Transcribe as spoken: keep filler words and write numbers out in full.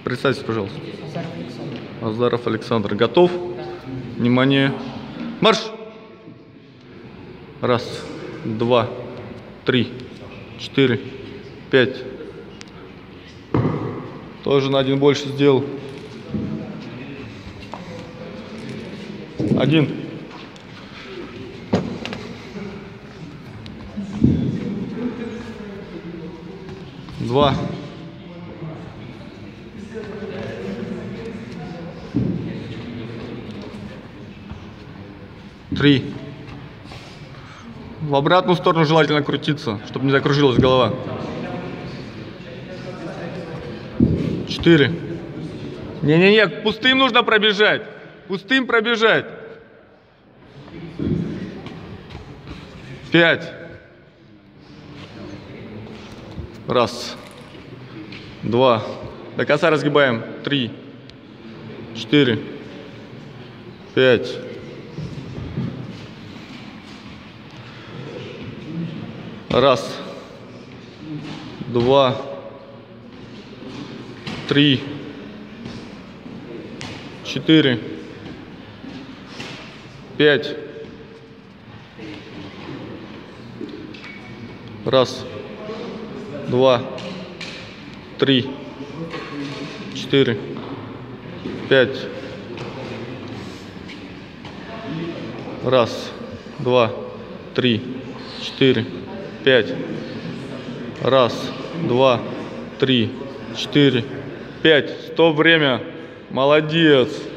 Представьтесь, пожалуйста. Азаров Александр. Азаров Александр. Готов? Да. Внимание. Марш! Раз, два, три, четыре, пять. Тоже на один больше сделал. Один. Два. Три. В обратную сторону желательно крутиться, чтобы не закружилась голова. Четыре. Не-не-не, пустым нужно пробежать. Пустым пробежать. Пять. Раз. Два. До конца разгибаем. Три. Четыре. Пять. Раз. Два. Три. Четыре. Пять. Раз. Два. Три. Четыре. Пять. Раз. Два. Три. Четыре. Пять. Раз. Два. Три. Четыре. Пять. Стоп, время. Молодец.